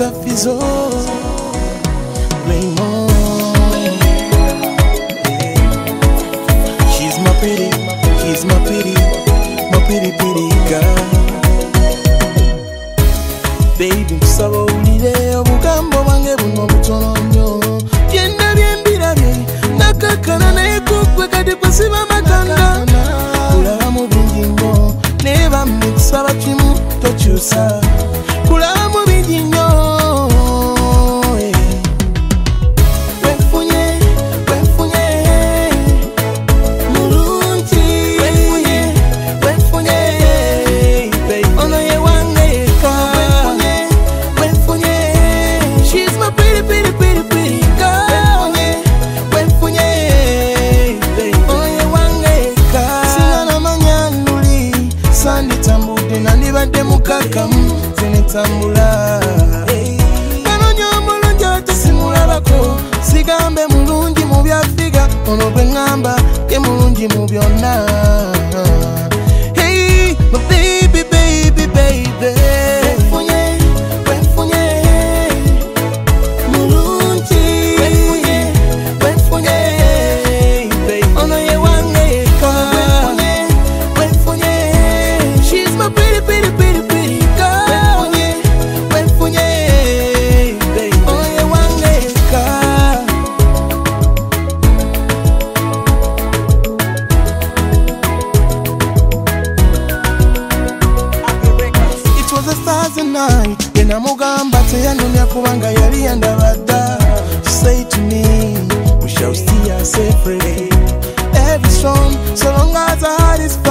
Mr. Fizzo, Raymond. She's my pretty, he's my pretty girl. Baby, kusaba ulile obugambo bange buno butono nnyo. Byenda byembirabye nakakana naye kukwe kati kusiba matanda. Kulaba mu bingi nnyo neba mmikusaba kimu tokyusa. Kulaba mu bingi nnyo tambula Kanonya mulungi atusimulabako Sigambe mulungi mu byafiga Ono bwe ngamba ye mulungi mu byonna Hey, my baby, baby, baby Namugamba teyanumya kubanga yali yandabadda. Say to me, we shall see ourselves free. Every song, so long as our heart is